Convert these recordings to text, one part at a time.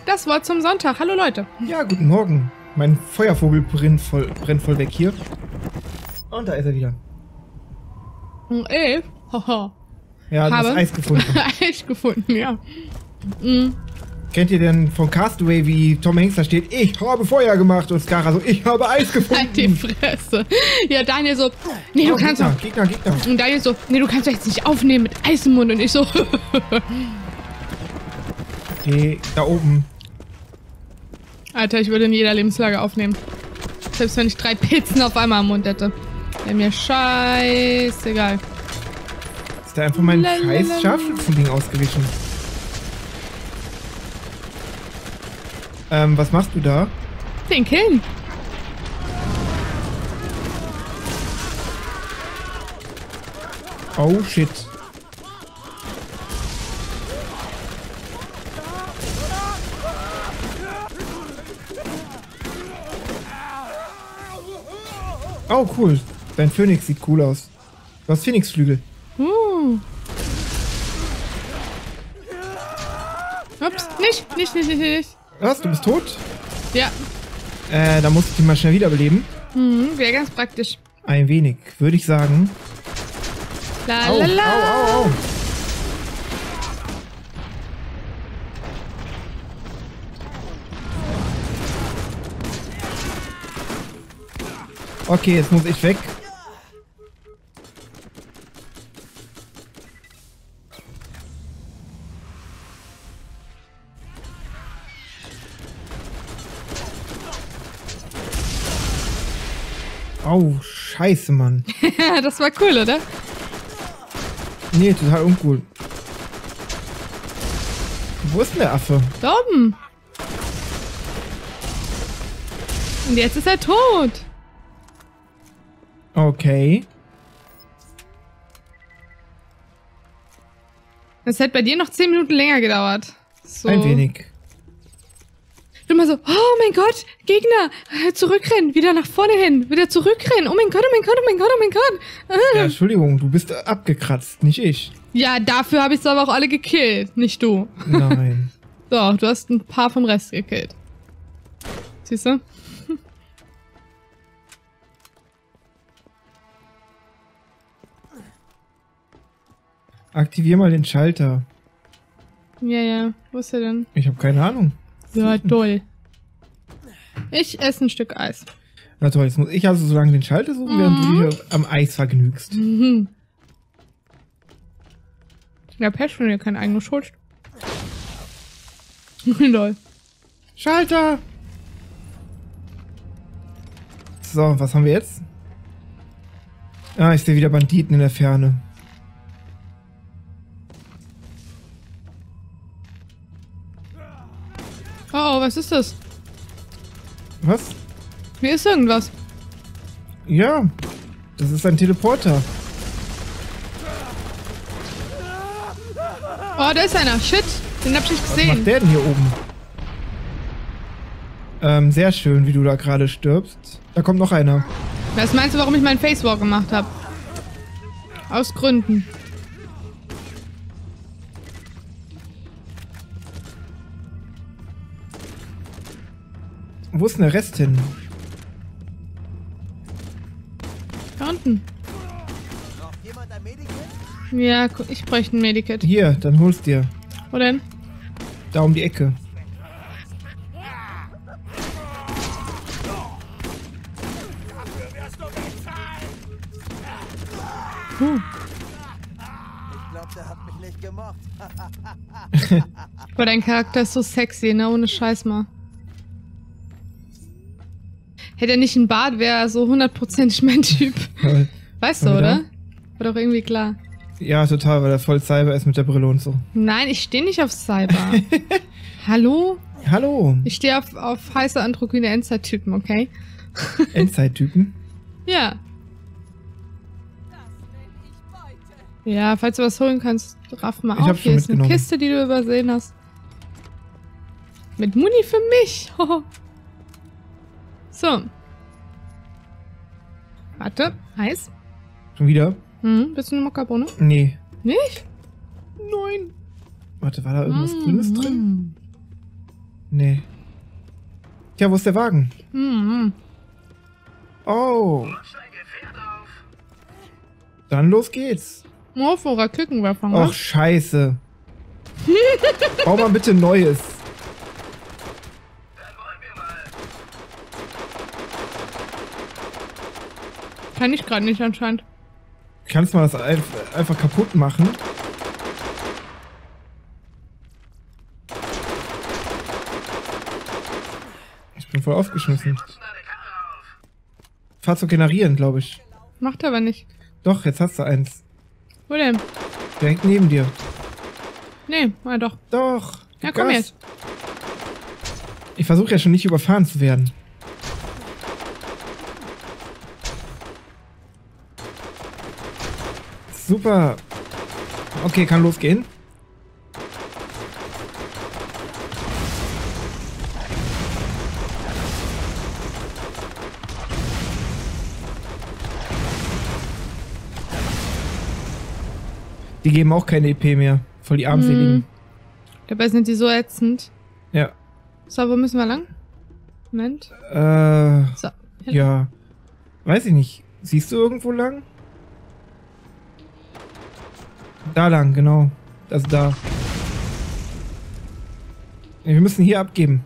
Das Wort zum Sonntag. Hallo Leute. Ja, guten Morgen. Mein Feuervogel brennt voll weg hier. Und da ist er wieder. 11. Haha. Ja, du hast Eis gefunden. Eis gefunden, ja. Mhm. Kennt ihr denn von Castaway, wie Tom Hanks da steht, ich habe Feuer gemacht und Skara so, ich habe Eis gefunden. Halt die Fresse. Ja, Daniel so, nee, du kannst doch. Gegner. Und Daniel so, nee, du kannst doch jetzt nicht aufnehmen mit Eis im Mund. Und ich so, Okay, da oben. Alter, ich würde in jeder Lebenslage aufnehmen. Selbst wenn ich 3 Pizzen auf einmal im Mund hätte. Wäre mir scheißegal. Ist da einfach mein scheiß Scharfschützending ausgewichen? Was machst du da? Den killen. Oh shit. Oh cool. Dein Phönix sieht cool aus. Du hast Phoenixflügel. Ups, nicht. Was? Du bist tot? Ja. Da muss ich dich mal schnell wiederbeleben. Wäre ganz praktisch. Ein wenig, würde ich sagen. La Au, la la. au. Okay, jetzt muss ich weg. Oh, scheiße, Mann. Das war cool, oder? Nee, total uncool. Wo ist denn der Affe? Da oben. Und jetzt ist er tot. Okay. Das hätte bei dir noch 10 Minuten länger gedauert. So. Ein wenig. Du immer so, oh mein Gott, Gegner, zurückrennen, wieder nach vorne hin, wieder zurückrennen. Oh mein Gott. Ja, Entschuldigung, du bist abgekratzt, nicht ich. Ja, dafür habe ich es aber auch alle gekillt, nicht du. Nein. Doch, du hast ein paar vom Rest gekillt. Siehst du? Aktivier mal den Schalter. Ja, wo ist er denn? Ich habe keine Ahnung. Ja, toll. Ich esse ein Stück Eis. Na toll, jetzt muss ich also so lange den Schalter suchen, während du dich am Eis vergnügst. Ja, Pech, wenn ihr keine eigene Schuld. Lol. Schalter! So, was haben wir jetzt? Ah, ich sehe wieder Banditen in der Ferne. Oh, was ist das? Was? Hier ist irgendwas. Ja, das ist ein Teleporter. Oh, da ist einer. Shit, den hab ich nicht Was gesehen. macht der denn hier oben? Sehr schön, wie du da gerade stirbst. Da kommt noch einer. Was meinst du, warum ich meinen Facewalk gemacht habe? Aus Gründen. Wo ist denn der Rest hin? Da unten. Braucht jemand ein Medikit? Ja, ich bräuchte ein Medikit. Hier, dann holst dir. Wo denn? Da um die Ecke. Ich glaube, der hat mich nicht gemocht. Boah, dein Charakter ist so sexy, ne? Ohne Scheiß mal. Hätte er nicht einen Bart, wäre er so 100% mein Typ. Weißt du, oder? War doch irgendwie klar. Ja, total, weil er voll Cyber ist mit der Brille und so. Nein, ich stehe nicht auf Cyber. Hallo? Hallo. Ich stehe auf heiße androgyne Endzeit-Typen, okay? Endzeit-Typen. Ja. Ja, falls du was holen kannst, raff mal Ich auf. hab schon Hier ist eine mitgenommen. Kiste, die du übersehen hast. Mit Muni für mich. So. Warte, Eis. Schon wieder? Bist du eine Mokkabohne? Nee. Nicht? Nein. Warte, war da irgendwas Grünes drin? Nee. Tja, wo ist der Wagen? Hm. Oh. Dann los geht's. Oh, vorher Kükenwerfer. Och, scheiße. Bau mal bitte Neues. Kann ich gerade nicht anscheinend. Kannst du mal das einfach kaputt machen? Ich bin voll aufgeschmissen. Fahrzeug generieren, glaube ich. Macht aber nicht. Doch, jetzt hast du eins. Wo denn? Direkt neben dir. Nee, doch. Doch. Ja, komm Gas. jetzt. Ich versuche ja schon nicht überfahren zu werden. Super. Okay, kann losgehen. Die geben auch keine EP mehr. Voll die Armseligen. Dabei sind die so ätzend. Ja. So, wo müssen wir lang? Moment. So. Ja. Weiß ich nicht. Siehst du irgendwo lang? Da lang, genau. Also da. Ja, wir müssen hier abgeben.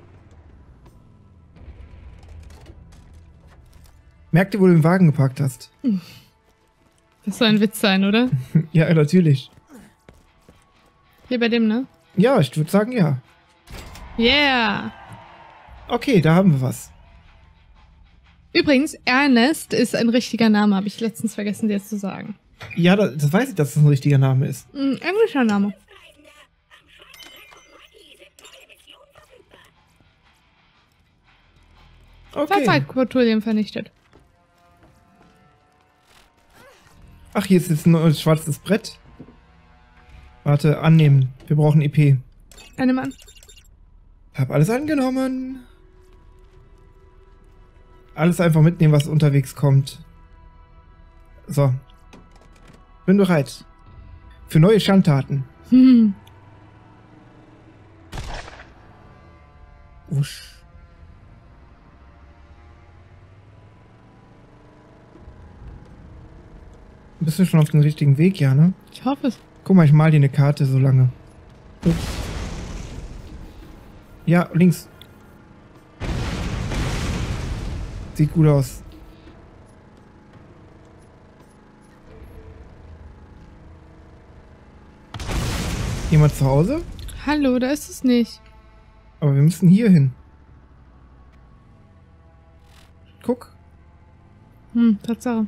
Merk dir, wo du den Wagen geparkt hast. Das soll ein Witz sein, oder? Ja, natürlich. Hier bei dem, ne? Ja, ich würde sagen ja. Yeah! Okay, da haben wir was. Übrigens, Ernest ist ein richtiger Name, habe ich letztens vergessen dir zu sagen. Ja, das weiß ich, dass das ein richtiger Name ist. Ein englischer Name. Okay. Fahrzeugpatrouillen vernichtet. Ach, hier ist jetzt ein schwarzes Brett. Warte, annehmen. Wir brauchen EP. Eine Mann. Hab alles angenommen. Alles einfach mitnehmen, was unterwegs kommt. So. Bin bereit. Für neue Schandtaten. Usch. Bist du schon auf dem richtigen Weg, ja, ne? Ich hoffe es. Guck mal, ich mal dir eine Karte so lange. Ups. Ja, links. Sieht gut aus. Jemand zu Hause? Hallo, da ist es nicht. Aber wir müssen hier hin. Guck. Tatsache.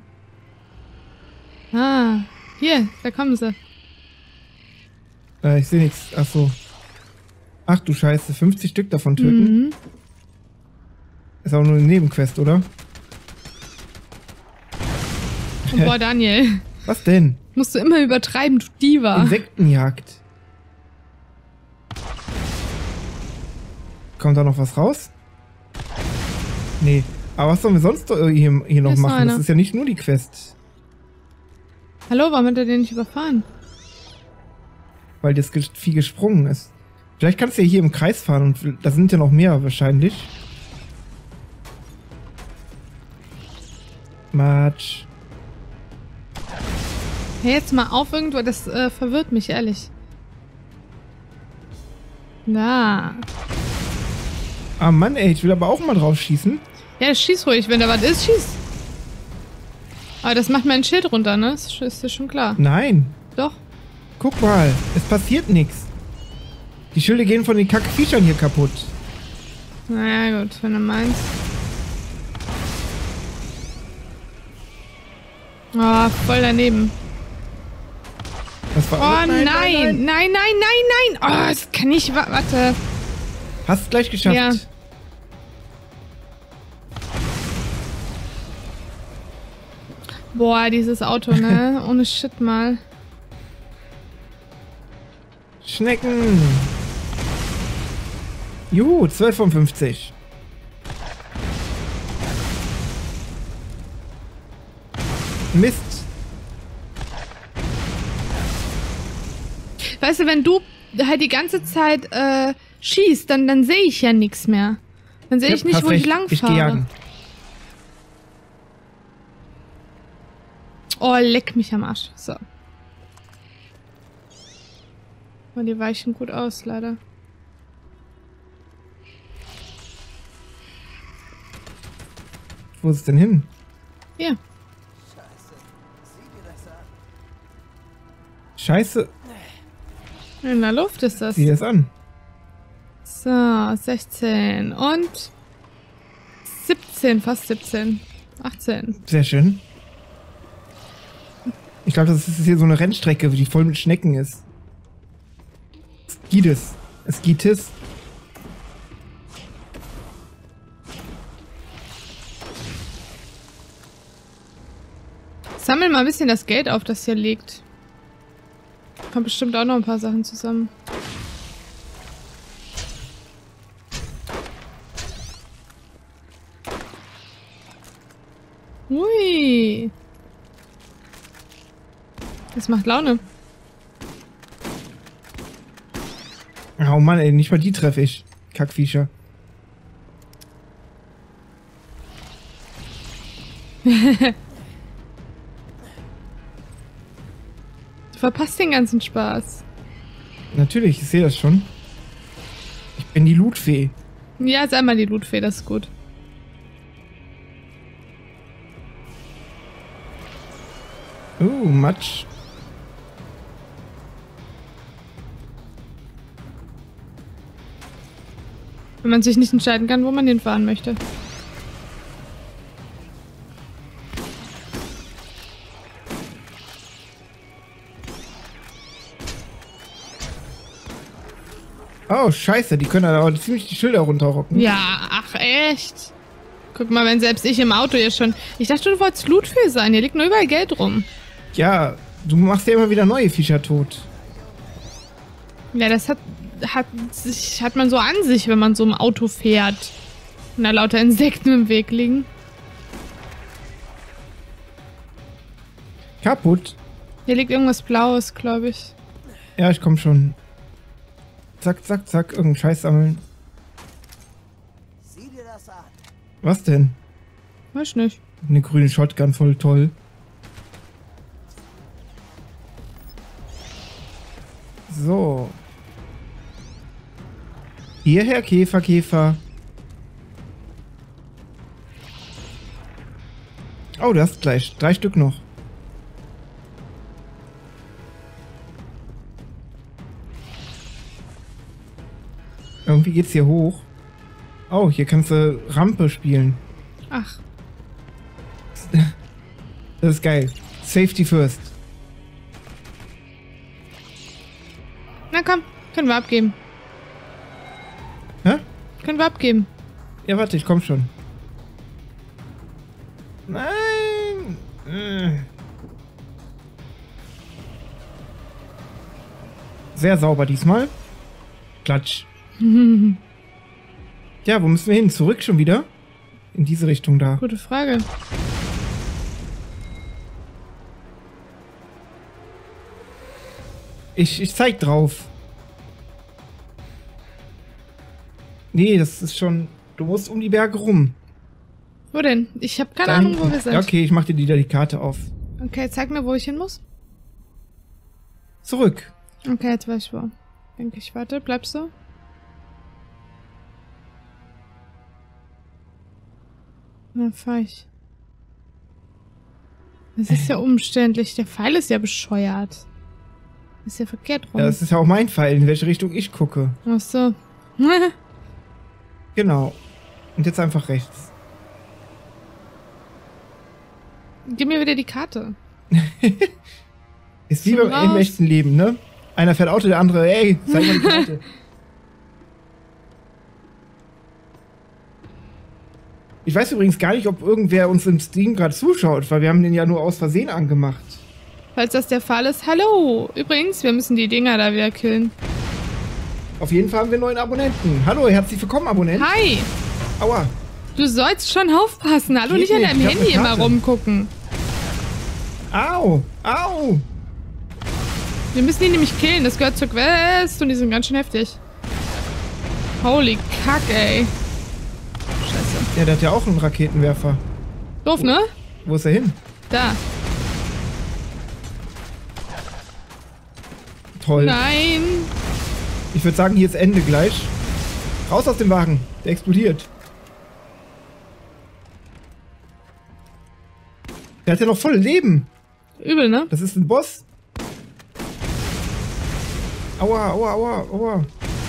Ah, hier, da kommen sie. Ich sehe nichts. Ach so. Ach du Scheiße, 50 Stück davon töten? Ist auch nur eine Nebenquest, oder? Boah, Daniel. Was denn? Musst du immer übertreiben, du Diva. Insektenjagd. Kommt da noch was raus? Nee. Aber was sollen wir sonst hier noch Hier ist noch machen? einer. Das ist ja nicht nur die Quest. Hallo, warum hat er den nicht überfahren? Weil das Vieh gesprungen ist. Vielleicht kannst du ja hier im Kreis fahren und da sind ja noch mehr wahrscheinlich. Matsch. Hey, jetzt mal auf irgendwo, das verwirrt mich, ehrlich. Na. Ah Mann, ey, ich will aber auch mal drauf schießen. Ja, schieß ruhig, wenn da was ist, schieß. Aber das macht mein Schild runter, ne? Das ist dir schon klar. Nein. Doch. Guck mal, es passiert nichts. Die Schilde gehen von den Kackviechern hier kaputt. Naja, gut, wenn du meinst. Oh, voll daneben. Das war Oh nein. Oh, das kann ich. Warte. Hast gleich geschafft. Ja. Boah, dieses Auto, ne? Ohne Shit mal. Schnecken. Juhu, 12 von 50. Mist. Weißt du, wenn du halt die ganze Zeit schießt, dann sehe ich ja nichts mehr. Dann sehe ich nicht, hast wo ich recht. lang Ich geh fahre. jagen. Oh, leck mich am Arsch. So. Oh, die weichen gut aus, leider. Wo ist es denn hin? Hier. Scheiße. Sieh dir das an. Scheiße. In der Luft ist das. Sieh das an. So, 16 und 17, fast 17. 18. Sehr schön. Ich glaube, das ist hier so eine Rennstrecke, die voll mit Schnecken ist. Skides. Skitis. Sammel mal ein bisschen das Geld auf, das hier liegt. Kommt bestimmt auch noch ein paar Sachen zusammen. Hui. Das macht Laune. Oh Mann, ey, nicht mal die treffe ich. Kackviecher. Du verpasst den ganzen Spaß. Natürlich, ich sehe das schon. Ich bin die Lootfee. Ja, sei mal die Lootfee, das ist gut. Matsch. Wenn man sich nicht entscheiden kann, wo man hinfahren möchte. Oh, scheiße, die können aber ziemlich die Schilder runterrocken. Ja, ach echt? Guck mal, wenn selbst ich im Auto hier schon... Ich dachte, du wolltest Lootfee sein. Hier liegt nur überall Geld rum. Ja, du machst ja immer wieder neue Viecher tot. Ja, das hat man so an sich, wenn man so im Auto fährt. Und da lauter Insekten im Weg liegen. Kaputt. Hier liegt irgendwas Blaues, glaube ich. Ja, ich komm schon. Zack, zack, zack, irgendeinen Scheiß sammeln. Sieh dir das an. Was denn? Weiß nicht. Eine grüne Shotgun, voll toll. So. Hierher, Käfer, Käfer. Oh, du hast gleich 3 Stück noch. Irgendwie geht's hier hoch. Oh, hier kannst du Rampe spielen. Ach, Das ist geil. Safety first. na komm, können wir abgeben. Hä? Können wir abgeben. Ja, warte, ich komm schon. Nein! Sehr sauber diesmal. Klatsch. Ja, wo müssen wir hin? Zurück schon wieder? In diese Richtung da. Gute Frage. Ich zeig drauf. Nee, das ist schon... Du musst um die Berge rum. Wo denn? Ich habe keine Da Ahnung, wo hinten. wir sind. Ja, okay, ich mach dir die Karte auf. Okay, zeig mir, wo ich hin muss. Zurück. Okay, jetzt weiß ich wo. Denke ich, warte, bleibst du? Na, fahr ich. Das ist ja umständlich. Der Pfeil ist ja bescheuert. Ist ja verkehrt rum. Ja, das ist ja auch mein Pfeil, in welche Richtung ich gucke. Ach so. Genau. Und jetzt einfach rechts. Gib mir wieder die Karte. Ist wie Schon im raus. echten Leben, ne? Einer fährt Auto, der andere, ey, zeig mal die Karte. Ich weiß übrigens gar nicht, ob irgendwer uns im Stream gerade zuschaut, weil wir haben den ja nur aus Versehen angemacht. Falls das der Fall ist, hallo. Übrigens, wir müssen die Dinger da wieder killen. Auf jeden Fall haben wir 9 Abonnenten. Hallo, herzlich willkommen, Abonnent. Hi. Aua. Du sollst schon aufpassen. Hallo, Geht nicht an nicht, deinem ich hab Handy eine immer Karte. rumgucken. Au. Au. Wir müssen die nämlich killen. Das gehört zur Quest und die sind ganz schön heftig. Holy Kack, ey. Scheiße. Ja, der hat ja auch einen Raketenwerfer. Doof, ne? Wo ist er hin? Da. Toll. Nein. Ich würde sagen, hier ist Ende gleich. Raus aus dem Wagen. Der explodiert. Der hat ja noch voll Leben. Übel, ne? Das ist ein Boss. Aua, aua, aua, aua.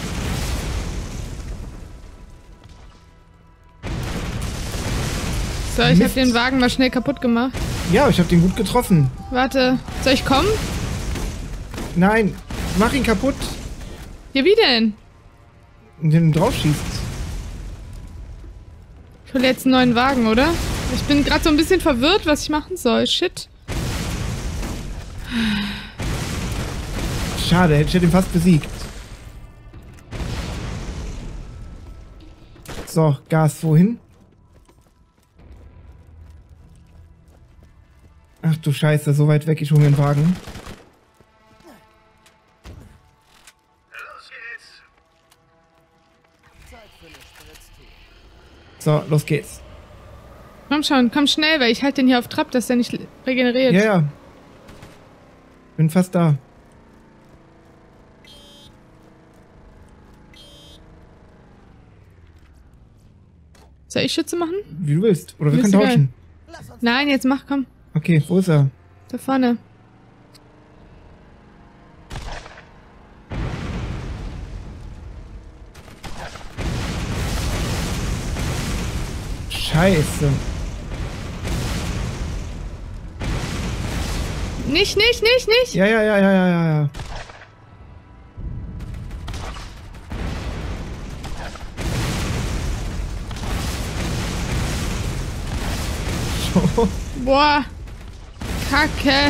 So, ich Mist. hab den Wagen mal schnell kaputt gemacht. Ja, ich habe den gut getroffen. Warte, soll ich kommen? Nein, mach ihn kaputt. Ja, wie denn? Und den drauf schießt. Ich hole jetzt einen neuen Wagen, oder? Ich bin gerade so ein bisschen verwirrt, was ich machen soll. Shit. Schade, ich hätte ihn fast besiegt. So, Gas, wohin? Ach du Scheiße, so weit weg, ich hole mir einen Wagen. So, los geht's. Komm schon, komm schnell, weil ich halte den hier auf Trab, dass der nicht regeneriert. Ja, ja. Bin fast da. Soll ich Schütze machen? Wie du willst. Oder wir Mir können ist tauschen. Nein, jetzt mach, komm. Okay, wo ist er? Da vorne. Scheiße. Nicht. Ja, ja, ja, ja, ja, ja, ja. So. Boah. Kacke.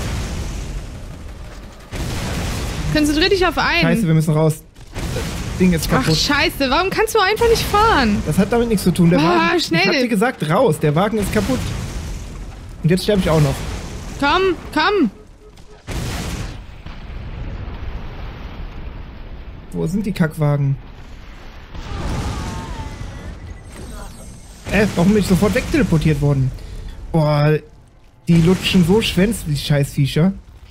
Konzentrier dich auf einen. Scheiße, wir müssen raus. Das Ding ist Ach, kaputt. scheiße. Warum kannst du einfach nicht fahren? Das hat damit nichts zu tun. Der Wagen, schnell. ich hab dir gesagt, raus. Der Wagen ist kaputt. Und jetzt sterbe ich auch noch. Komm. Wo sind die Kackwagen? Warum bin ich sofort wegteleportiert worden? Boah, die lutschen so Schwänze, die Scheißviecher.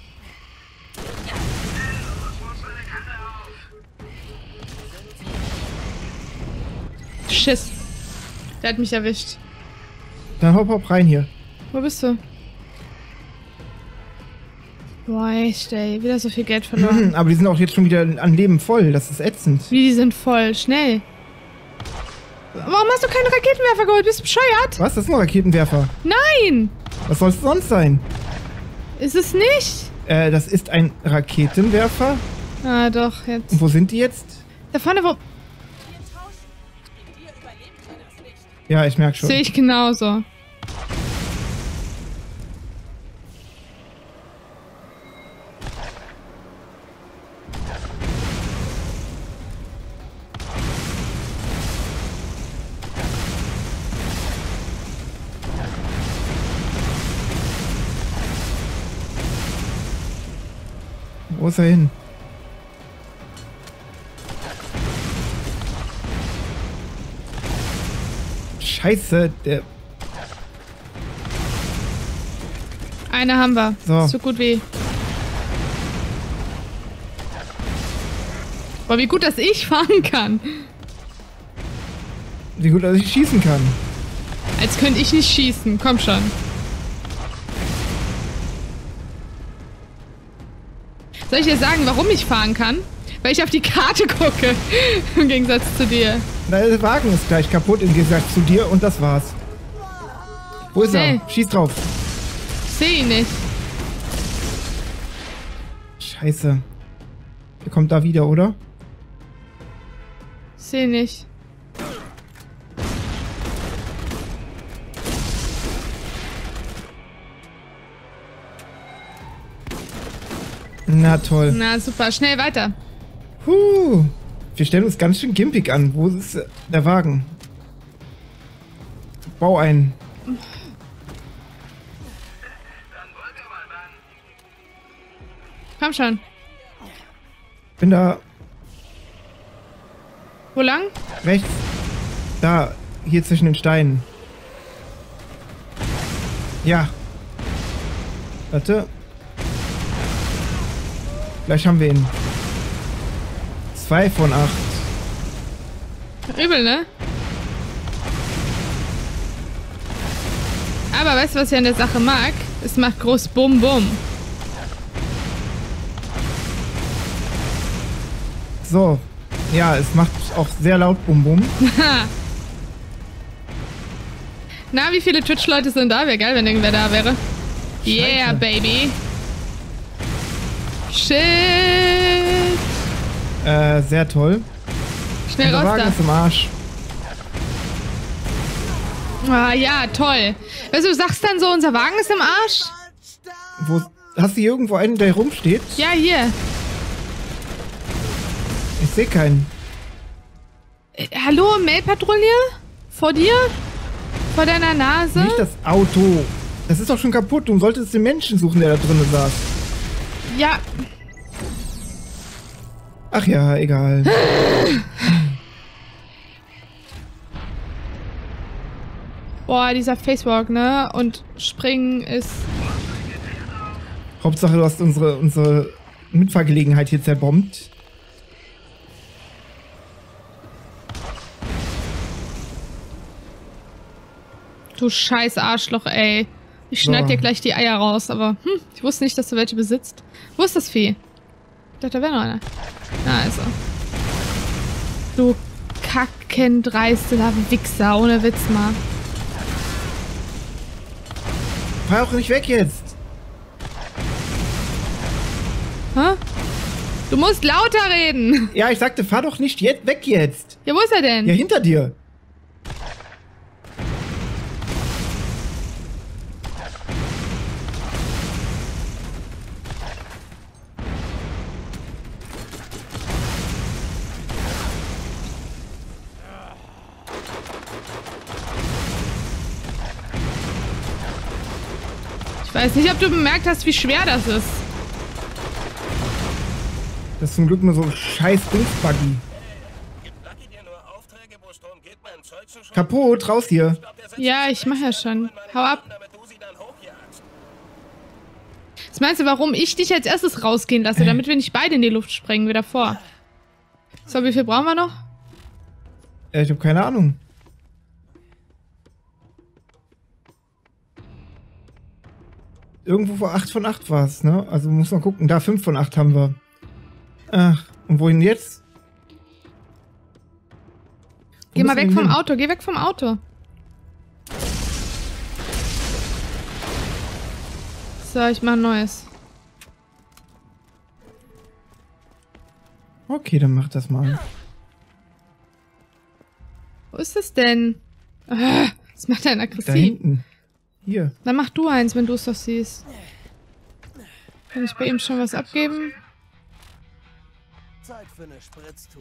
Schiss. Der hat mich erwischt. Dann hopp rein hier. Wo bist du? Boah, echt, ey. Wieder so viel Geld verloren. Aber die sind auch jetzt schon wieder an Leben voll. Das ist ätzend. Wie, die sind voll. Schnell. Warum hast du keinen Raketenwerfer geholt? Bist du bescheuert? Was? Das ist ein Raketenwerfer. Nein! Was soll es sonst sein? Ist es nicht? Das ist ein Raketenwerfer. Ah, doch, jetzt. Und wo sind die jetzt? Da vorne, wo... Ja, ich merke schon. Sehe ich genauso. Wo ist er hin? Scheiße, der... Eine haben wir. So. So gut wie... Boah, wie gut, dass ich fahren kann. Wie gut, dass ich schießen kann. Als könnte ich nicht schießen. Komm schon. Soll ich dir sagen, warum ich fahren kann? Weil ich auf die Karte gucke. Im Gegensatz zu dir. Na, der Wagen ist gleich kaputt im Gegensatz zu dir und das war's. Wo ist Nee. er? Schieß drauf. Ich sehe ihn nicht. Scheiße. Der kommt da wieder, oder? Ich sehe nicht. Na toll. Na super, schnell weiter. Wir stellen uns ganz schön gimpig an. Wo ist der Wagen? Bau ein. Komm schon. Bin da. Wo lang? Rechts. Da, hier zwischen den Steinen. Ja. Warte. Gleich haben wir ihn. 2 von 8. Übel, ne? Aber weißt du, was ich an der Sache mag? Es macht groß Bum Bum. So. Ja, es macht auch sehr laut Bum Bum. Na, wie viele Twitch-Leute sind da? Wäre geil, wenn irgendwer da wäre. Yeah, Scheiße. baby. Shit. Sehr toll. Schnell Der raus Wagen da. ist im Arsch. Ah, ja, toll. Weißt du, du sagst dann so, unser Wagen ist im Arsch? Wo, hast du hier irgendwo einen, der rumsteht? Ja, hier. Ich sehe keinen. Hallo, Mailpatrouille? Vor dir? Vor deiner Nase? Nicht das Auto. Das ist doch schon kaputt. Du solltest den Menschen suchen, der da drin saß. Ja. Ach ja, egal. Boah, dieser Facewalk, ne? Und Springen ist... Hauptsache, du hast unsere Mitfahrgelegenheit hier zerbombt. Du scheiß Arschloch, ey. Ich schneid So. dir gleich die Eier raus, aber ich wusste nicht, dass du welche besitzt. Wo ist das Vieh? Ich dachte, da wäre noch einer. Na, also. Du kackendreister Wichser, ohne Witz mal. Fahr auch nicht weg jetzt. Hä? Du musst lauter reden. Ja, ich sagte, fahr doch nicht weg jetzt. Ja, wo ist er denn? Ja, hinter dir. Ich weiß nicht, ob du bemerkt hast, wie schwer das ist. Das ist zum Glück nur so ein scheiß Dingsbuggy. Kaputt, raus hier. Ja, ich mache ja schon. Hau ab. Was meinst du, warum ich dich als erstes rausgehen lasse, damit wir nicht beide in die Luft sprengen, wieder vor? So, wie viel brauchen wir noch? Ich habe keine Ahnung. Irgendwo vor 8 von 8 war es, ne? Also muss man gucken. Da 5 von 8 haben wir. Ach, und wohin jetzt? Wo Geh mal müssen weg wir vom hin? Auto, geh weg vom Auto. So, ich mach ein neues. Okay, dann mach das mal. Wo ist das denn? Das macht einen Da aggressiv. hinten. Hier. Dann mach du eins, wenn du es doch siehst. Kann ich bei ihm schon was abgeben? Zeit für eine Spritztour.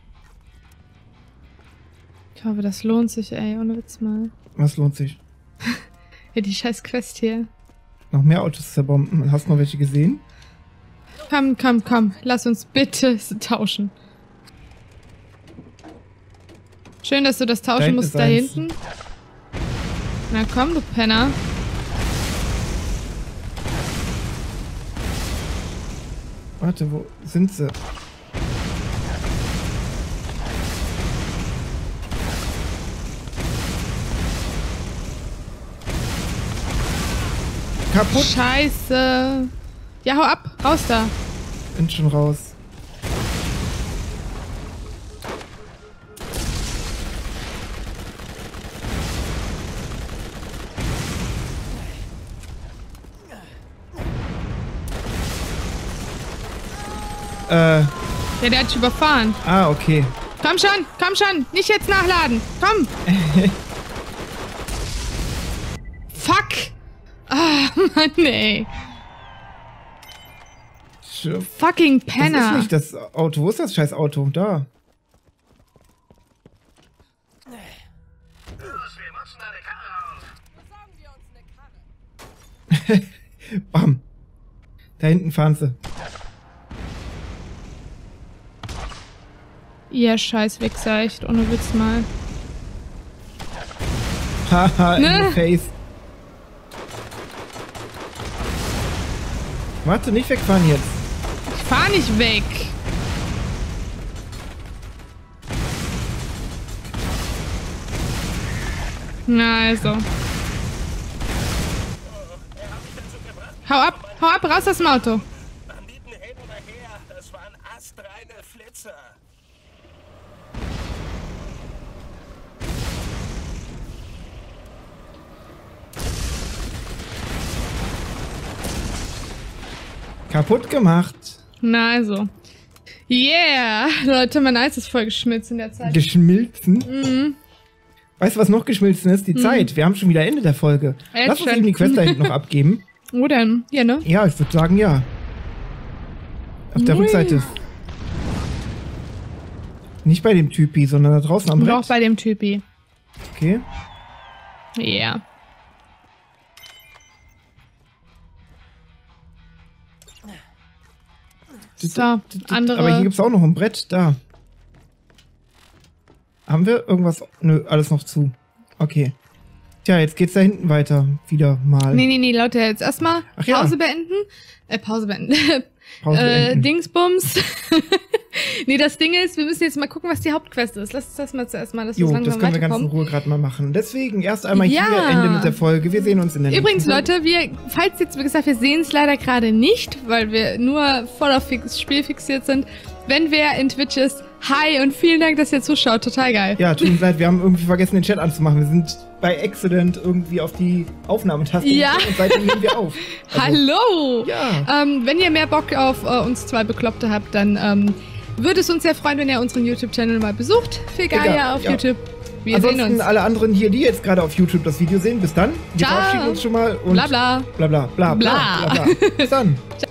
Ich hoffe, das lohnt sich, ey. Ohne Witz mal. Was lohnt sich? Ja, die scheiß Quest hier. Noch mehr Autos zerbomben. Hast du noch welche gesehen? Komm, komm, komm. Lass uns bitte tauschen. Schön, dass du das Da tauschen hinten musst ist da eins. hinten. Na komm, du Penner. Warte, wo sind sie? Kaputt. Scheiße. Ja, hau ab. Raus da. Bin schon raus. Ja, der hat dich überfahren. Okay. Komm schon. Nicht jetzt nachladen. Komm. Fuck. Ah, Mann, ey. Fucking Das ist Penner. nicht das Auto. Wo ist das scheiß Auto? Da. Bam. Da hinten fahren sie. Ihr scheiß Wichser, echt, ohne Witz mal. Haha, in Ne? the face. Warte, nicht wegfahren jetzt. Ich fahr nicht weg. Na, also. Hau ab, raus aus dem Auto. Banditen hin oder her, das waren astreine Flitzer. Kaputt gemacht. Na, also. Yeah! Leute, mein Eis ist voll geschmilzt in der Zeit. Geschmilzen. Weißt du, was noch geschmilzen ist? Die Zeit. Wir haben schon wieder Ende der Folge. Echt Lass uns schön. eben die Quest da hinten noch abgeben. Wo denn? Hier, ne? Ja, ich würde sagen, ja. Auf der Ui. Rückseite. Nicht bei dem Typi, sondern da draußen am Und Brett. auch bei dem Typi. Okay. Yeah. So, andere. Aber hier gibt's auch noch ein Brett. Da. Haben wir irgendwas? Nö, alles noch zu. Okay. Tja, jetzt geht's da hinten weiter. Wieder mal. Nee, Leute, jetzt erstmal Ach ja. Pause beenden. Pause beenden. Pause beenden. Dingsbums. Nee, das Ding ist, wir müssen jetzt mal gucken, was die Hauptquest ist. Lass uns das mal zuerst mal, dass wir Jo, langsam das können wir ganz in weiterkommen. Ruhe gerade mal machen. Deswegen erst einmal Ja. hier Ende mit der Folge. Wir sehen uns in der Übrigens, nächsten Folge. Leute, falls jetzt, wie gesagt, wir sehen es leider gerade nicht, weil wir nur voll auf Spiel fixiert sind. Wenn wer in Twitch ist, hi und vielen Dank, dass ihr zuschaut. Total geil. Ja, tut uns leid, wir haben irgendwie vergessen, den Chat anzumachen. Wir sind bei Accident irgendwie auf die Aufnahmetaste Ja. gekommen und seitdem nehmen wir auf. Also, Hallo! Ja. Wenn ihr mehr Bock auf uns zwei Bekloppte habt, dann würde es uns sehr freuen, wenn ihr unseren YouTube-Channel mal besucht. Viel Egal, Gaia auf ja. YouTube. Wir sehen Ansonsten uns. alle anderen hier, die jetzt gerade auf YouTube das Video sehen, bis dann. Wir Ciao. verabschieden uns schon mal und Bla bla. bla bla bla bla bla bla. Bis dann. Ciao.